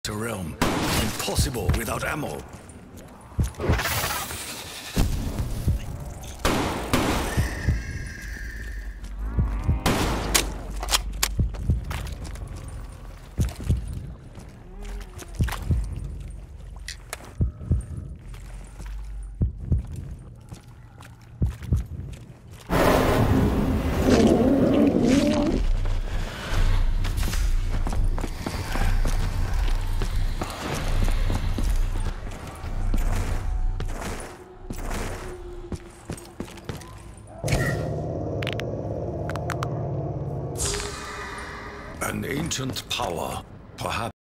The realm. Impossible without ammo. An ancient power, perhaps.